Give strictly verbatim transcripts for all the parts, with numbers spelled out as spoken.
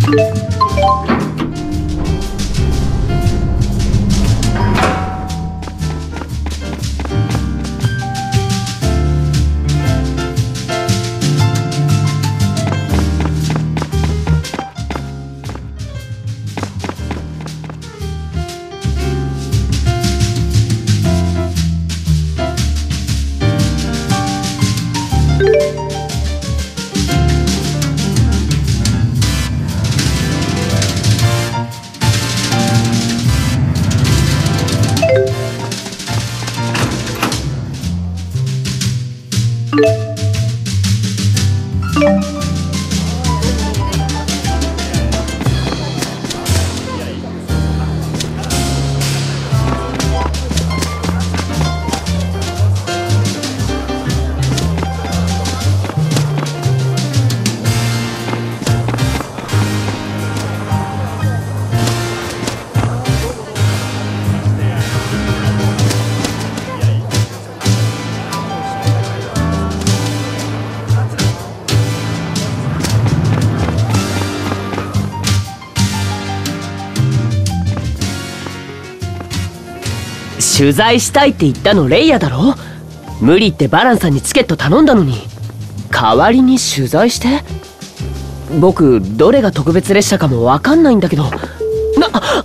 取材したいって言ったのレイヤだろ。無理ってバランさんにチケット頼んだのに、代わりに取材して。僕どれが特別列車かも分かんないんだけど。なは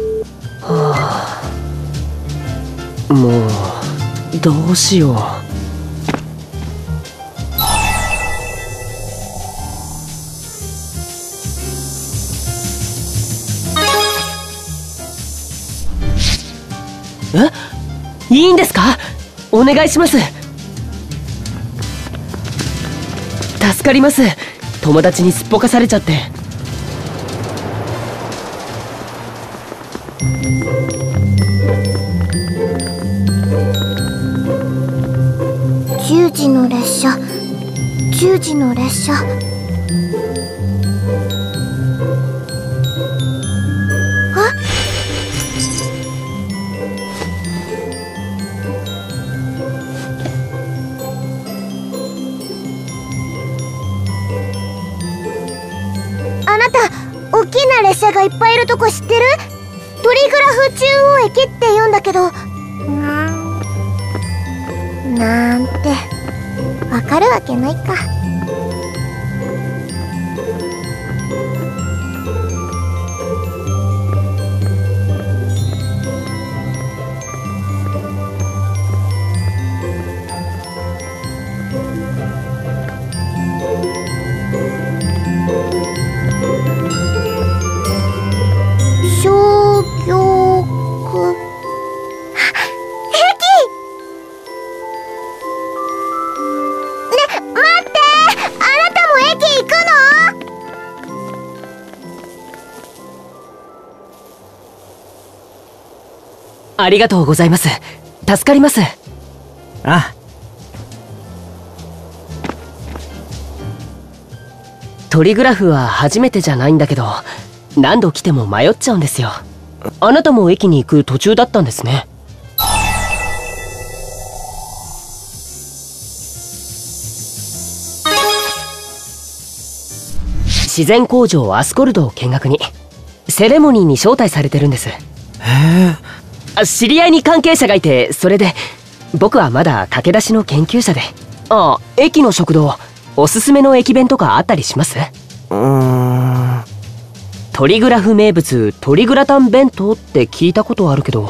あ、もうどうしよう。え、いいんですか？お願いします。助かります。友達にすっぽかされちゃって。 じゅうじの列車、じゅうじの列車。あなた、大きな列車がいっぱいいるとこ知ってる？トリグラフ中央駅って言うんだけど、なんなんてわかるわけないか。 ありがとうございます。助かります。 ああ。 トリグラフは初めてじゃないんだけど、何度来ても迷っちゃうんですよ。あなたも駅に行く途中だったんですね。自然工場アスコルドを見学に、セレモニーに招待されてるんです。へえ。 知り合いに関係者がいて、それで僕はまだ駆け出しの研究者で。ああ、駅の食堂おすすめの駅弁とかあったりします？ うーん。 トリグラフ名物トリグラタン弁当って聞いたことあるけど。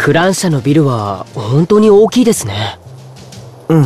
クラン社のビルは本当に大きいですね。 うん。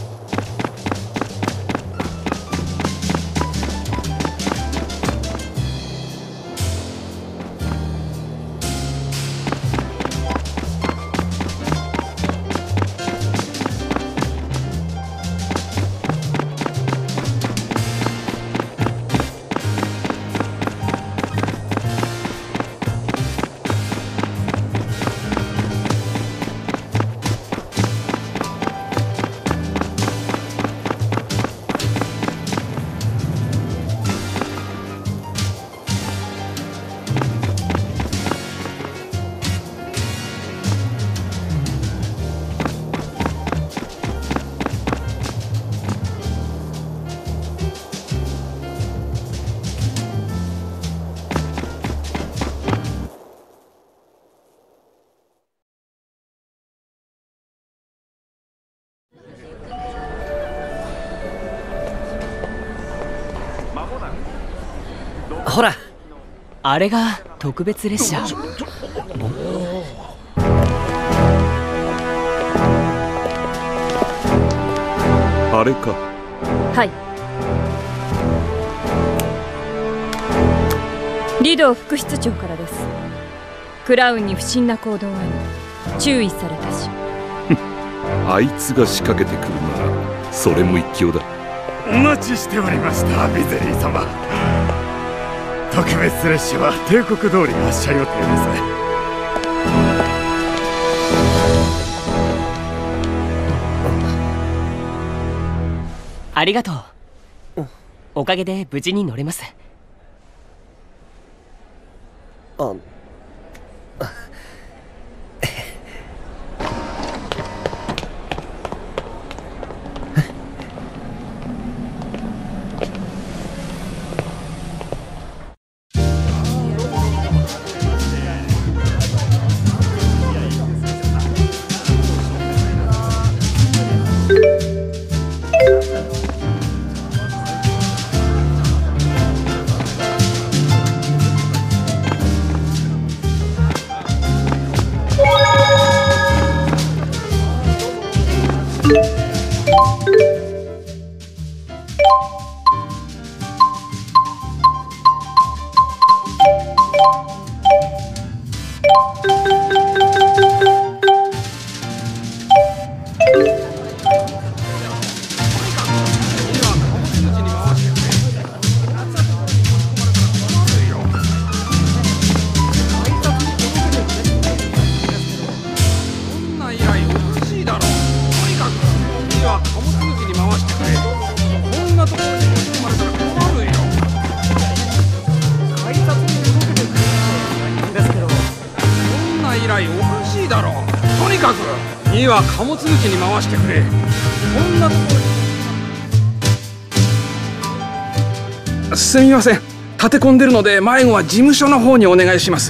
ほら、 あれが特別列車。 あれか。 はい。リドー副室長からです。クラウンに不審な行動あり注意されたし。 あいつが仕掛けてくるならそれも一興だ。 お待ちしておりました、ビゼリー様。特別列車は帝国通り発車予定です。 ありがとう。おかげで無事に乗れます。 あには貨物口に回してくれ。こんなところ。すみません、立て込んでるので迷子は事務所の方にお願いします。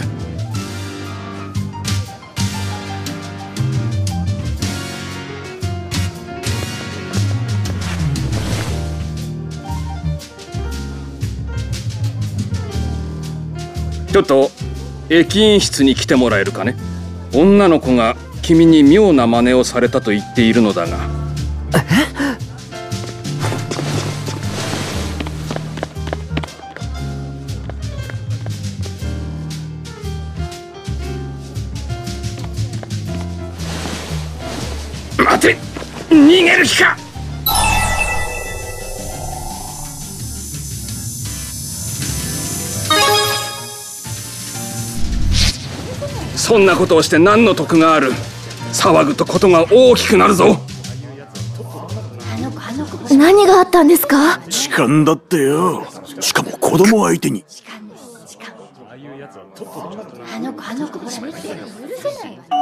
ちょっと駅員室に来てもらえるかね。女の子が君に妙な真似をされたと言っているのだが。待て、逃げる気か。そんなことをして何の得がある。騒ぐとことが大きくなるぞ。 何があったんですか？ 痴漢だってよ。しかも子供相手に。 あの子あの子ほら見て、許せないわ。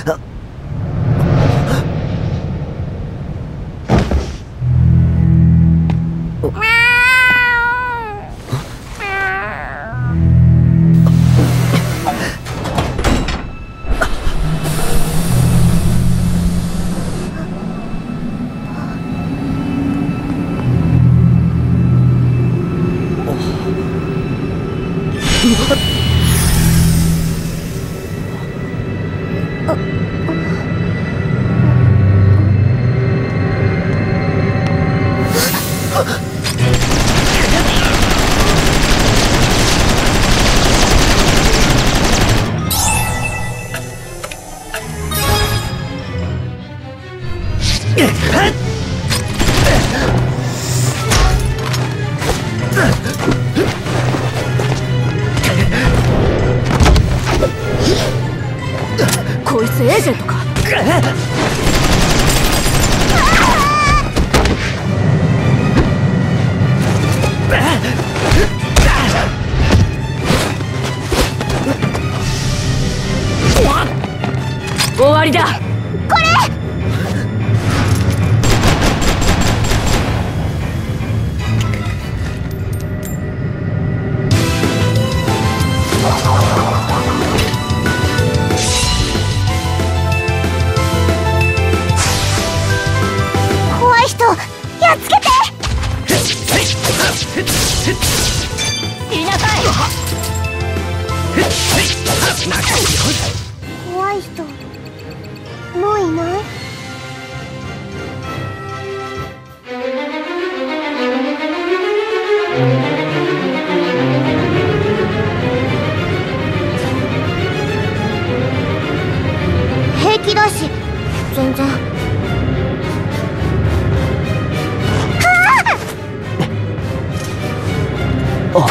こいつエージェントか。終わりだ。 これ怖い人やっつけて。 言いなさい。 怖い人もういない？平気だし全然。 あ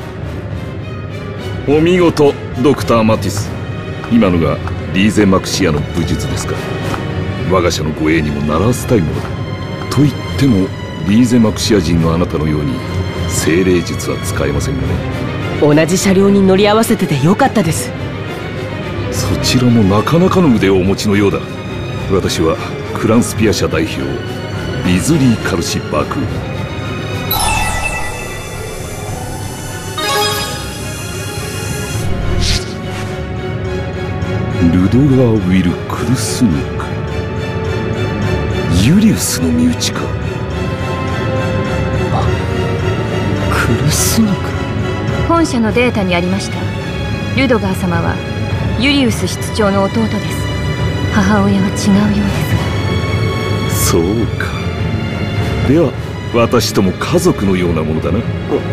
お見事ドクター・マティス。今のがリーゼ・マクシアの武術ですか。我が社の護衛にも習わせたいものだ。と言ってもリーゼ・マクシア人のあなたのように精霊術は使えませんがね。 れ、同じ車両に乗り合わせててよかったです。 そちらもなかなかの腕をお持ちのようだ。私はクランスピア社代表ビズリー・カルシ・バクー。ルドガー・ウィル・クルスニク。ユリウスの身内か。 クルスニク。 本社のデータにありました。ルドガー様はユリウス室長の弟です。母親は違うようですそうか。では私とも家族のようなものだな。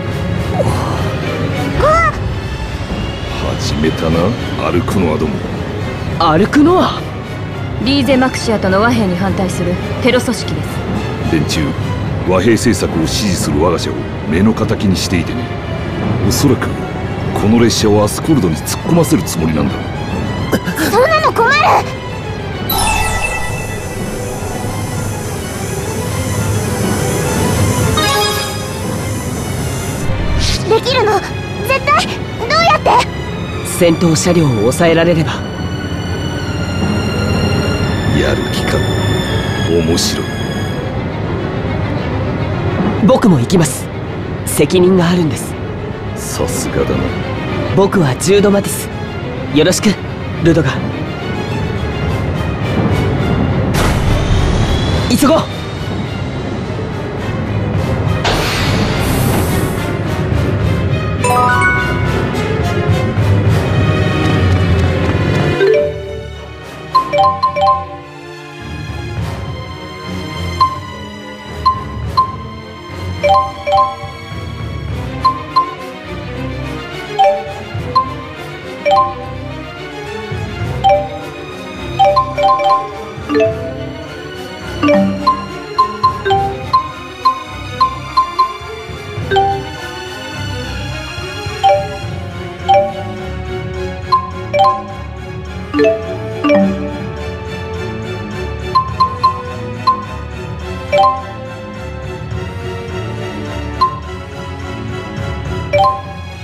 始めたな歩くのはども。 歩くのはリーゼ・マクシアとの和平に反対するテロ組織です。 連中和平政策を支持する我が社を目の敵にしていてね。おそらくこの列車をアスコルドに突っ込ませるつもりなんだ。 そんなの困る。できるの絶対。どうやって？ 戦闘車両を抑えられれば。 やる気か。面白い。 僕も行きます。責任があるんです。 さすがだな。 僕はジュード・マティス。よろしくルドガー。急ごう。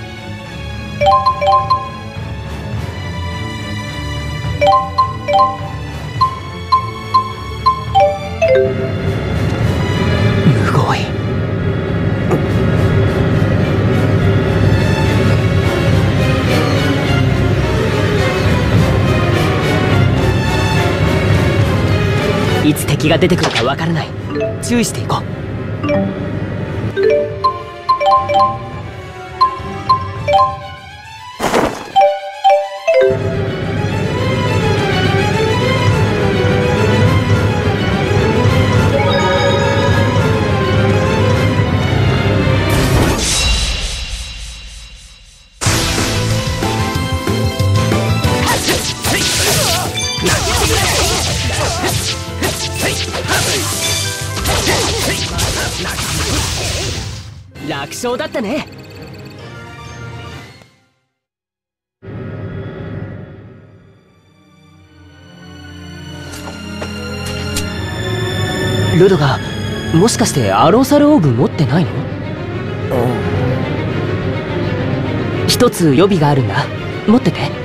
you むごい。いつ敵が出てくるかわからない。注意していこう。楽勝だったね。ルドがもしかしてアローサルオーブ持ってないの？一つ予備があるんだ。持ってて。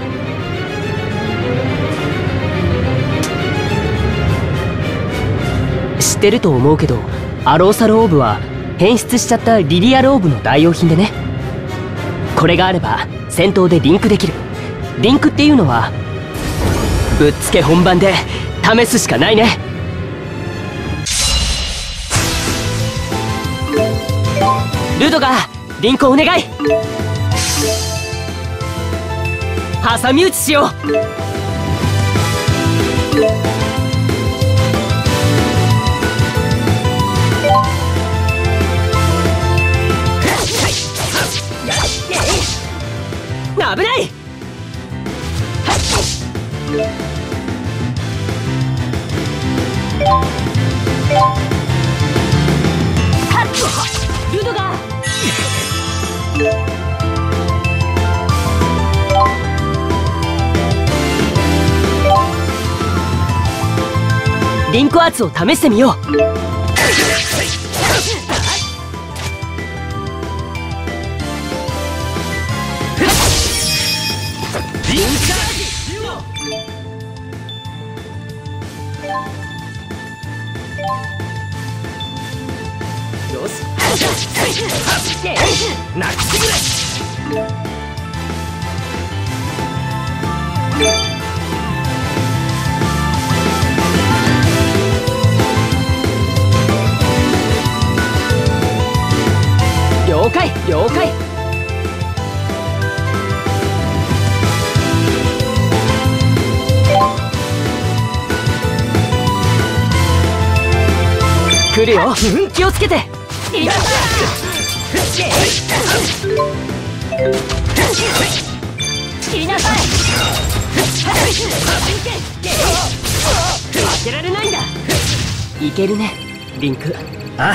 知ってると思うけど、アローサルオーブは変質しちゃったリリアルオーブの代用品でね。これがあれば戦闘でリンクできる。リンクっていうのはぶっつけ本番で試すしかないね。ルドがリンクお願い。挟み撃ちしよう。危ない。ルドがリンク圧を試してみよう。よし、なくしてくれ。了解了解。来るよ、気をつけて。いやいなさい。負けられないんだ。いけるね、リンク。 ああ。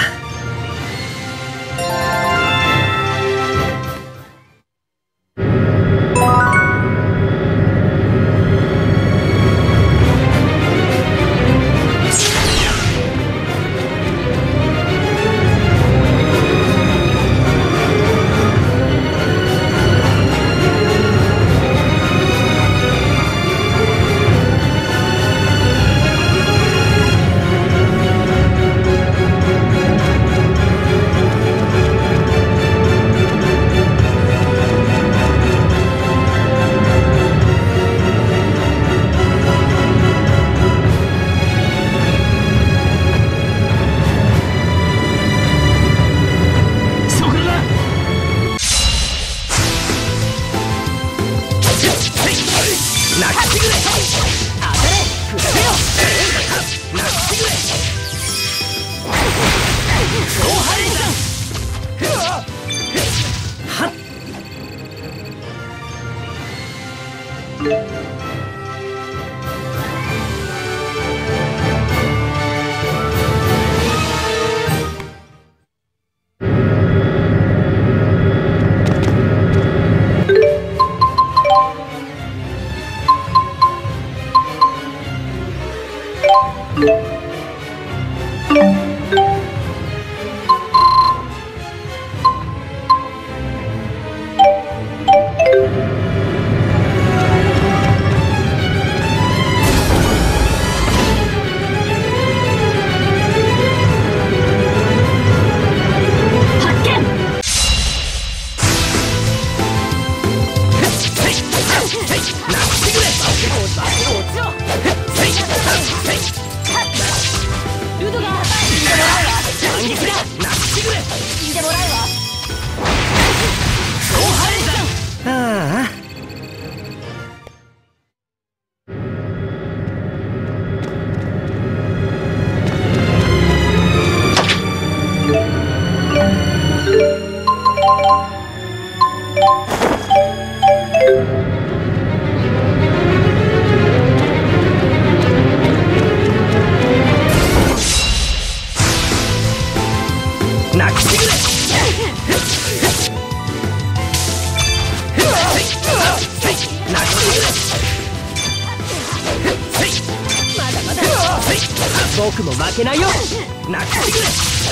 僕も負けないよ。 泣かせてくれ。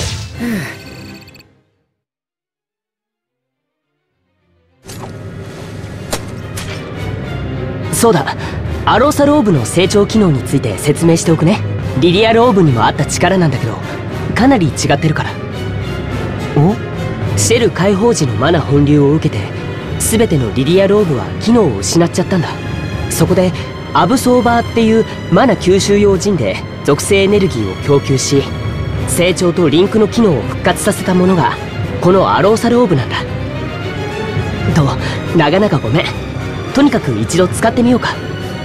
そうだ、アローサルオーブの成長機能について説明しておくね。リリアルオーブにもあった力なんだけど、かなり違ってるから。 おシェル解放時のマナ本流を受けて全てのリリアルオーブは機能を失っちゃったんだ。そこでアブソーバーっていうマナ吸収用陣で属性エネルギーを供給し、成長とリンクの機能を復活させたものがこのアローサルオーブなんだ。と長々ごめん。とにかく一度使ってみようか。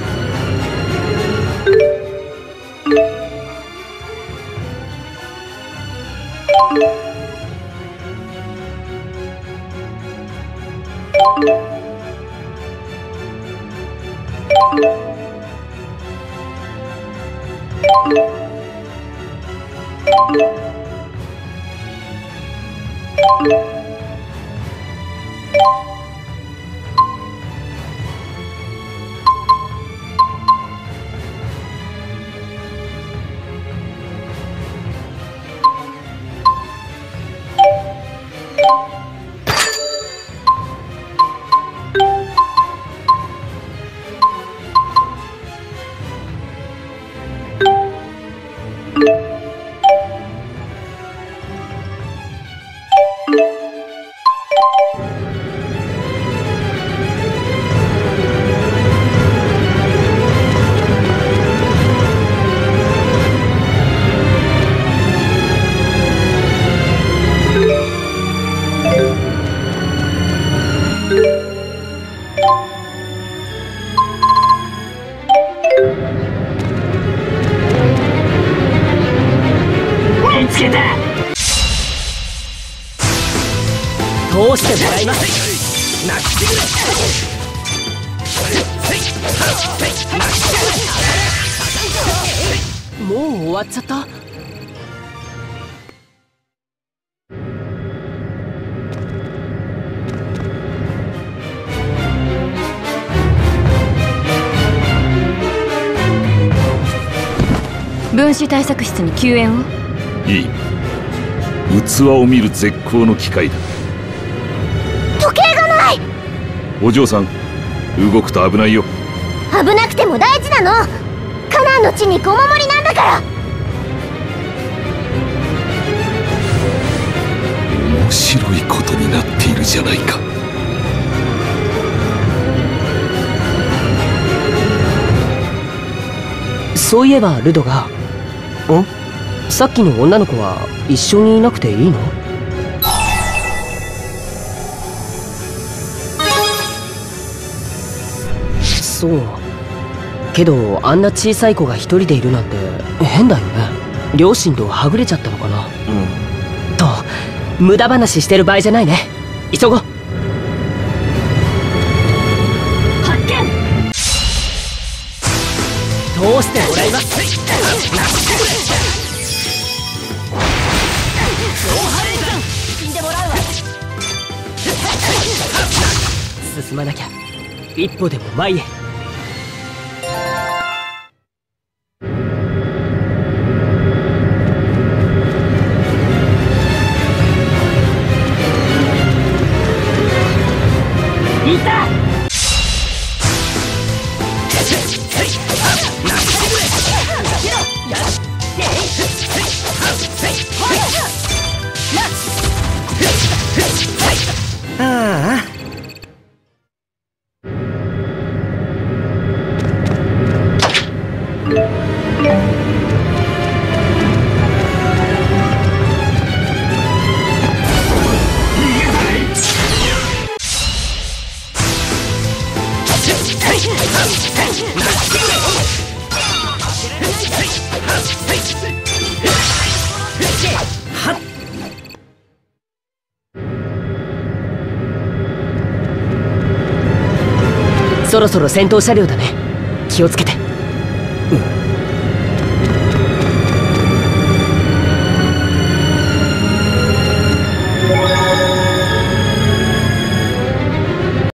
通してもらいます。泣きてくれ。もう終わっちゃった。 分子対策室に救援を。 いい。器を見る絶好の機会だ。 時計がない。 お嬢さん、動くと危ないよ。 危なくても大事なの。カナンの地にお守りなんだから。 面白いことになっているじゃないか。 そういえばルドが、ん？さっきの女の子は一緒にいなくていいの？そうけど、あんな小さい子が一人でいるなんて変だよね。両親とはぐれちゃったのかな。うんと無駄話してる場合じゃないね。急ごう。発見。通してもらいます。死んでもらうわ。進まなきゃ。一歩でも前へ。いた。 ああそろそろ戦闘車両だね。気をつけて。